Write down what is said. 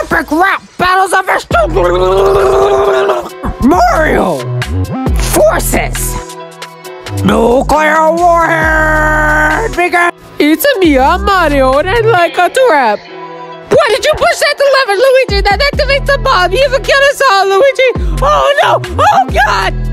Epic rap battles of Mario forces nuclear warhead begin. It's me, I'm Mario, and I'd like to rap. Why did you push that lever, Luigi? That activates the bomb. You even kill us all, Luigi. Oh no! Oh God!